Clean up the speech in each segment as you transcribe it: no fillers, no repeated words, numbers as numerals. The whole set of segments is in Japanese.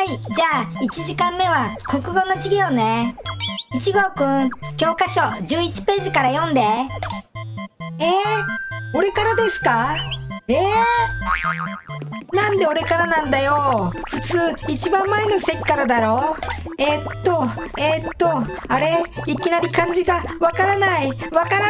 はい、じゃあ1時間目は国語の授業ね。1号くん、教科書11ページから読んで。 俺からですか？なんで俺からなんだよ。普通一番前の席からだろ。あれ、いきなり漢字がわからない。 ちょっ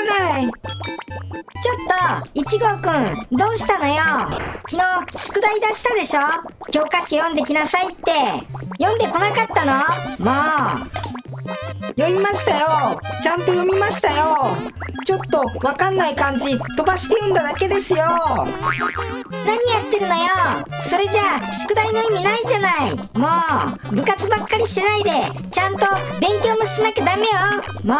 と1号くん、どうしたのよ。昨日宿題出したでしょ。教科書読んできなさいって。読んでこなかったの？もう読みましたよ。ちゃんと読みましたよ。ちょっとわかんない漢字飛ばして読んだだけですよ。 何やってるのよ。それじゃあ宿題の意味ないじゃない。もう部活ばっかりしてないでちゃんと勉強もしなきゃダメよ。もう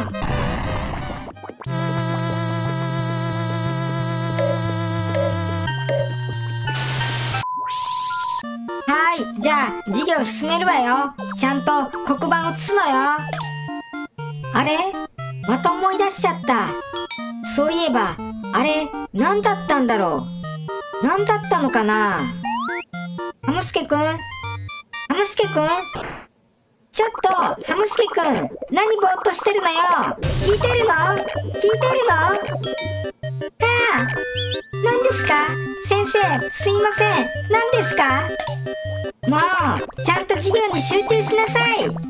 はい、じゃあ授業進めるわよ。ちゃんと黒板写すのよ。あれ、また思い出しちゃった。そういえばあれ何だったんだろう。何だったのかな。ハムスケくん、ちょっとハムスケくん、何ぼーっとしてるのよ。聞いてるの？はあ、何ですか先生、すいません、何ですか。もうちゃんと授業に集中しなさい。もう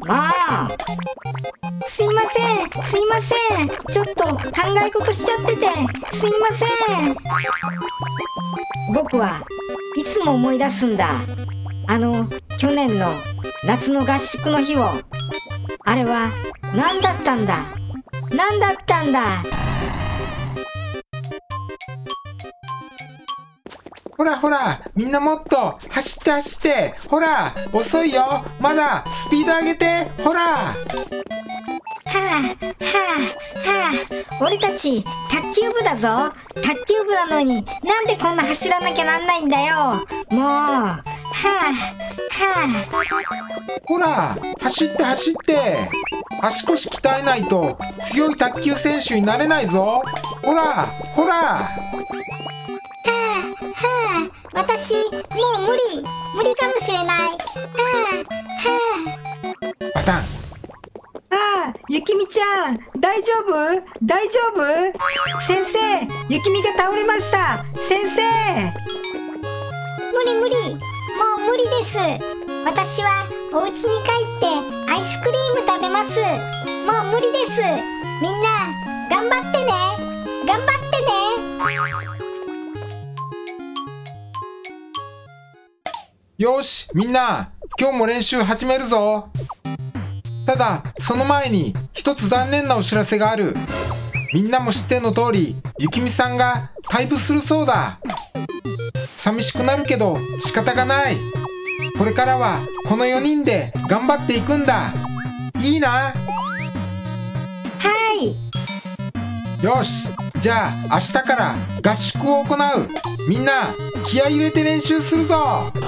すいません、ちょっと考え事しちゃっててすいません。僕はいつも思い出すんだ。去年の夏の合宿の日を。あれは何だったんだ。 ほら、みんなもっと走って。ほら、遅いよ。まだスピード上げて。ほら。 俺たち卓球部だぞ。卓球部なのになんでこんな走らなきゃなんないんだよ。もうほら、走って。足腰鍛えないと強い卓球選手になれないぞ。ほら。 私もう無理かもしれない。 バタン。 ゆきみちゃん、大丈夫？先生、ゆきみが倒れました。先生。 無理、もう無理です。私はお家に帰ってアイスクリーム食べます。もう無理です。みんな頑張ってね。 よし、みんな今日も練習始めるぞ。ただその前に一つ残念なお知らせがある。みんなも知っての通り、ゆきみさんが退部するそうだ。寂しくなるけど仕方がない。これからはこの4人で頑張っていくんだ。いいな？ はい。 よし、じゃあ明日から合宿を行う。みんな気合い入れて練習するぞ。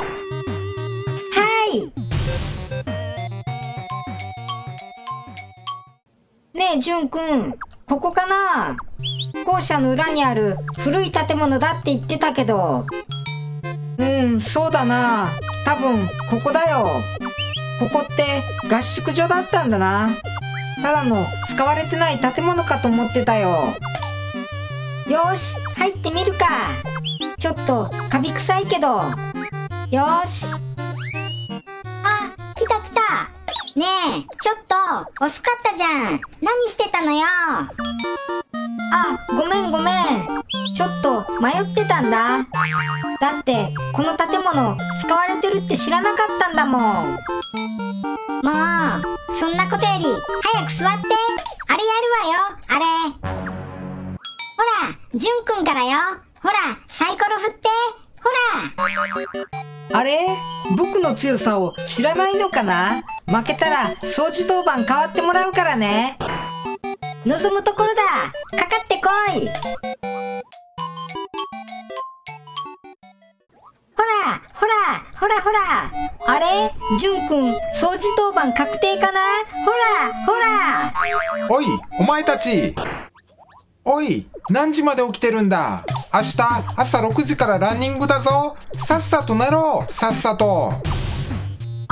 ねえ、じゅんくん、ここかな？校舎の裏にある古い建物だって言ってたけど。 そうだな。多分ここだよ。ここって合宿所だったんだな。ただの使われてない建物かと思ってたよ。 よし、入ってみるか。ちょっとカビ臭いけど。よし。あ、来た。ねえ、ちょっと遅かったじゃん。何してたのよ。ごめん。ちょっと迷ってたんだ。だってこの建物使われてるって知らなかったんだもん。もうそんなことより早く座って。あれやるわよ。あれ。ほら、じゅんくんからよ。ほら、サイコロ振って。ほら。 あれ、僕の強さを知らないのかな？負けたら掃除当番変わってもらうからね。 望むところだ。かかってこい。ほら。あれ、じゅんくん、掃除当番確定かな？ほら。 おい、お前たち。おい、何時まで起きてるんだ？明日朝6時からランニングだぞ。さっさと寝ろ、さっさと。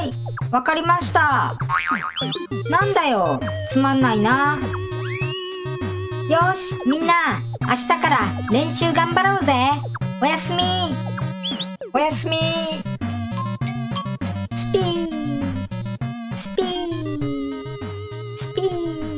はい、わかりました。なんだよ、つまんないな。よーし、みんな、明日から練習頑張ろうぜ。おやすみ。 おやすみ。 スピー。スピー。スピ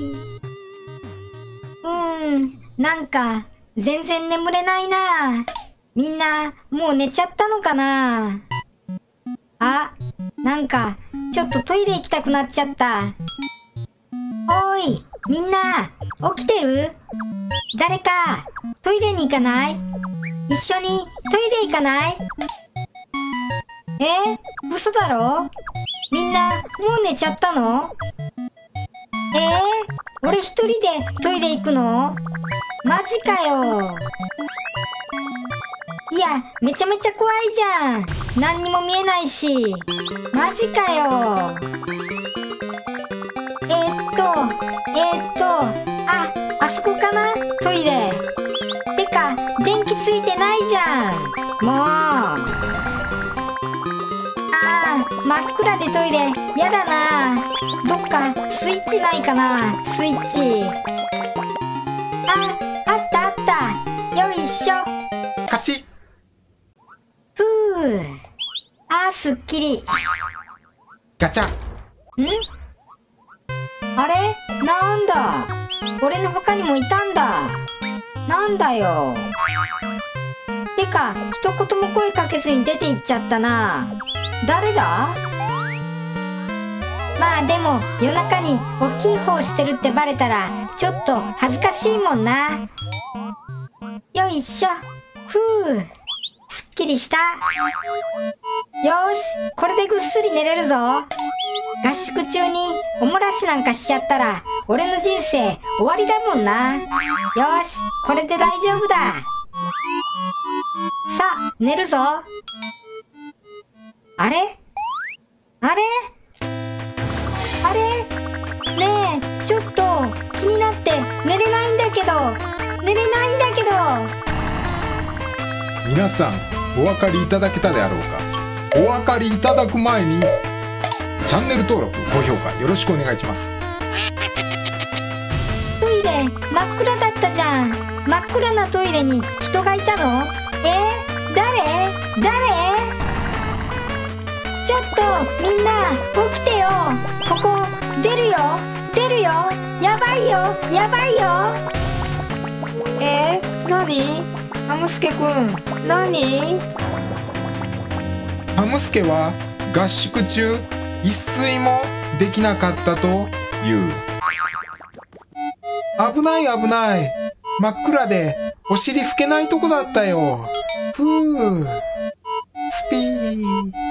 ー。なんか、全然眠れないな。みんな、もう寝ちゃったのかな。あ、なんか、ちょっとトイレ行きたくなっちゃった。おーい、みんな、起きてる？誰か、トイレに行かない？一緒にトイレ行かない？嘘だろ？みんな、もう寝ちゃったの？俺一人でトイレ行くの？マジかよ。いや、めちゃめちゃ怖いじゃん。何にも見えないし。マジかよ。あそこかな？トイレ。てか、電気ついてないじゃん。もう。真っ暗でトイレ、やだな。どっかスイッチないかな？スイッチ。あったあった。よいしょ。 カチッ。 ふう。すっきり。 ガチャ。 あれ？なんだ。俺の他にもいたんだ。なんだよ。てか、一言も声かけずに出て行っちゃったな。誰だ？まあでも、夜中に大きい方してるってバレたら、ちょっと恥ずかしいもんな。よいしょ。ふう。すっきりした。よーし、これでぐっすり寝れるぞ。合宿中におもらしなんかしちゃったら、俺の人生終わりだもんな。よーし、これで大丈夫だ。さあ、寝るぞ。あれ？あれ？あれ？ねえ、ちょっと気になって寝れないんだけど。寝れないんだけど。 皆さん、お分かりいただけたであろうか。お分かりいただく前にチャンネル登録、高評価よろしくお願いします。 トイレ真っ暗だったじゃん。真っ暗なトイレに人がいたの？誰？ちょっとみんな起きてよ。ここ出るよ。やばいよ。 なに？ハムスケくん、なに？ ハムスケは合宿中一睡もできなかったという。危ない。真っ暗でお尻拭けないとこだったよ。ふう。スピー。